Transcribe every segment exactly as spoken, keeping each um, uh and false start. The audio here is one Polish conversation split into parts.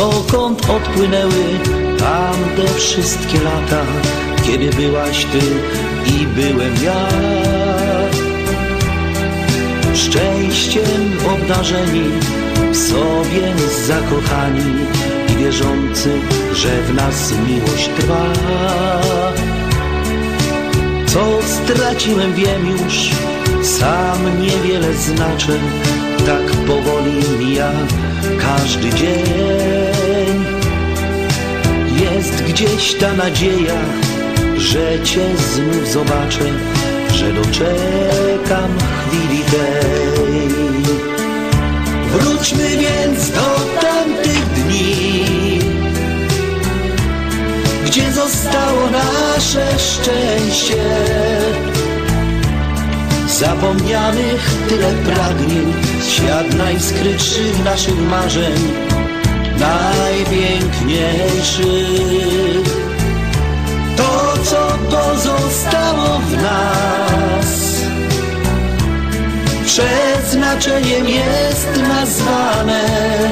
dokąd odpłynęły tamte wszystkie lata, kiedy byłaś ty i byłem ja. Szczęściem obdarzeni, w sobie zakochani i wierzący, że w nas miłość trwa. Co straciłem, wiem już, sam niewiele znaczę, tak powoli mija każdy dzień. Jest gdzieś ta nadzieja, że cię znów zobaczę, że doczekam chwili tej. Wróćmy więc do tamtych dni, gdzie zostało nasze szczęście. Zapomnianych tyle pragnień, świat najskrytszych naszych marzeń, najpiękniejszych. To, co pozostało w nas, przeznaczeniem jest nazwane.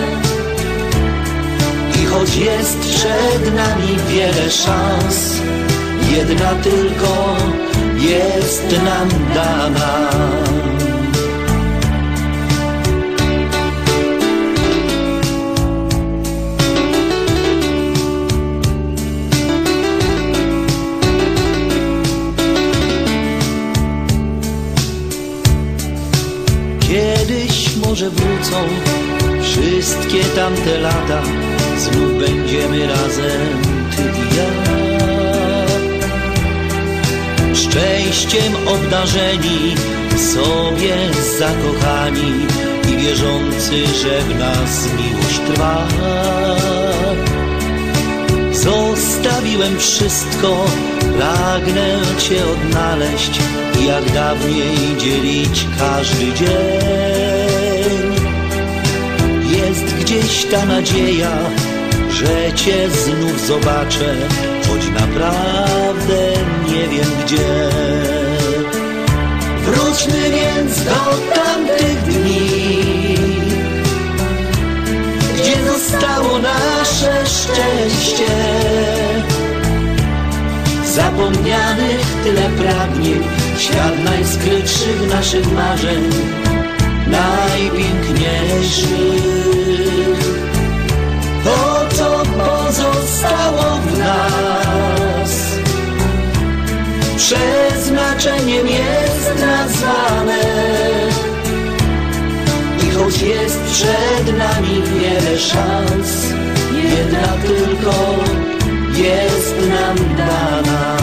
I choć jest przed nami wiele szans, jedna tylko jest nam dana. Kiedyś może wrócą wszystkie tamte lata, znów będziemy razem, ty i ja. Szczęściem obdarzeni, w sobie zakochani i wierzący, że w nas miłość trwa. Zostawiłem wszystko, pragnę cię odnaleźć i jak dawniej dzielić każdy dzień. Jest gdzieś ta nadzieja, że cię znów zobaczę, choć naprawdę nie wiem gdzie. Wróćmy więc do tamtych dni, gdzie zostało nasze szczęście. Zapomnianych tyle pragnień, świat najskrytszych naszych marzeń, najpiękniejszych. To, co pozostało w nas, przeznaczeniem jest nazwane. I choć jest przed nami wiele szans, jedna tylko jest nam dana.